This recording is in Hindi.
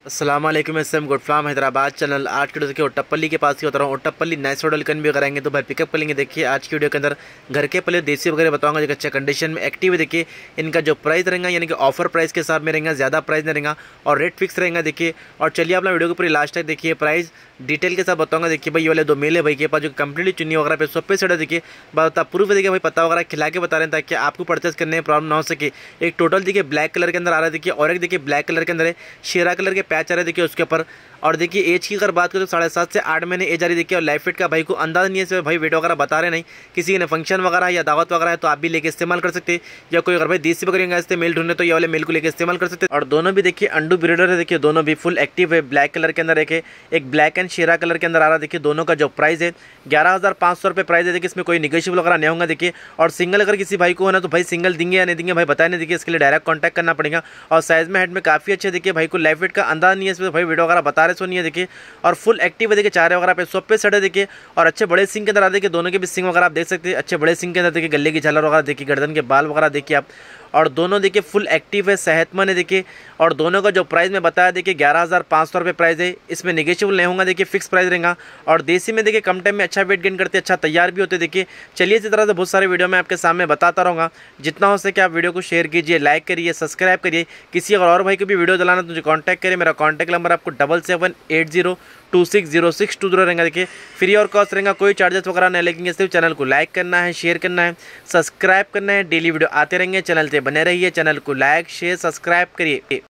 अस्सलाम वालेकुम। M good farm Hyderabad channel. आज की वीडियो देखिए ओट्टापल्ली के पास ही होता रहा हूँ। ओट्टापल्ली नाइस मॉडल कन भी कराएंगे तो भाई पिकअप कर लेंगे। देखिए आज की वीडियो के अंदर घर के पहले देसी वगैरह बताऊंगा जो अच्छा कंडीशन में एक्टिव है। देखिए इनका जो प्राइस रहेगा यानी कि ऑफर प्राइस के हिसाब में रहेगा, ज़्यादा प्राइस नहीं रहेगा और रेट फिक्स रहेगा। देखिए और चलिए अपना वीडियो को पूरी लास्ट तक देखिए, प्राइस डिटेल के साथ बताऊंगा। देखिए भाई ये वाले दो मेल है भाई के पास जो कंप्लीटली चुन्नी वगैरह पे सब पे सेट है। देखिए बता प्रूफ देखिए भाई पता वगैरह खिला के बता रहे हैं ताकि आपको परचेस करने में प्रॉब्लम ना हो सके। एक टोटल देखिए ब्लैक कलर के अंदर आ रहा है देखिए, और एक देखिए ब्लैक कलर के अंदर है, शेरा कलर के पैच आ रहे हैं देखिए उसके ऊपर। और देखिए एज की अगर बात करें तो 7.5 से 8 महीने एज आ रही देखिए। और लाइफ फिट का भाई को अंदाजा नहीं है भाई, वेट वगैरह बता रहे नहीं। किसी ने फंक्शन वगैरह या दावत वगैरह है तो आप भी लेके इस्तेमाल कर सकते हैं, या कोई अगर भाई देसी बकरी से मेल ढूंढने तो ये वाले मेल को लेकर इस्तेमाल कर सकते हैं। और दोनों भी देखिए अंडू ब्रीडर है। देखिए दोनों भी फुल एक्टिव है। ब्लैक कलर के अंदर एक ब्लैक एंड शेरा कलर के अंदर आ रहा है। देखिए दोनों का जो प्राइस है 11,500 रुपये प्राइस है। देखिए इसमें कोई निगोशियबल वगैरह नहीं होगा। देखिए और सिंगल अगर किसी भाई को होना तो भाई सिंगल देंगे या नहीं देंगे भाई बताए नहीं। देखिए इसके लिए डायरेक्ट कॉन्टैक्ट करना पड़ेगा। और साइज में हेड में काफ़ी अच्छे देखिए भाई को लाइफ वेट का अंदाजा नहीं है इसमें भाई, वीडियो वगैरह बता रहे सो नहीं है। देखिए और फुल एक्टिव है। देखिए चारे वगैरह पे सब पे सेट है। देखिए और अच्छे बड़े सिंग के अंदर आ देखिए, दोनों के भी सिंग वगैरह आप देख सकते हैं। अच्छे बड़े सिंग के अंदर देखिए गले की झालर वगैरह देखिए, गर्दन के बाल वगैरह देखिए आप। और दोनों देखिए फुल एक्टिव है, सेहतमंद है। देखिए और दोनों का जो प्राइस मैं बताया देखिए 11,500 रुपये प्राइस है। इसमें निगेशियबल नहीं होगा, देखिए फिक्स प्राइस रहेगा। और देसी में देखिए कम टाइम में अच्छा वेट गेन करते, अच्छा तैयार भी होते। देखिए चलिए इसी तरह से बहुत सारे वीडियो मैं आपके सामने बताता रहूँगा। जितना हो सके आप वीडियो को शेयर कीजिए, लाइक करिए, सब्सक्राइब करिए। किसी अगर और भाई को भी वीडियो दिलाना तो मुझे कॉन्टैक्ट करिए। मेरा कॉन्टैक्ट नंबर आपको 7780260620 रहेगा। देखिए फ्री और कॉस्ट रहेगा, कोई चार्जेस वगैरह नहीं लगेंगे। सिर्फ चैनल को लाइक करना है, शेयर करना है, सब्सक्राइब करना है। डेली वीडियो आते रहेंगे, चैनल से बने रहिए। चैनल को लाइक शेयर सब्सक्राइब करिए।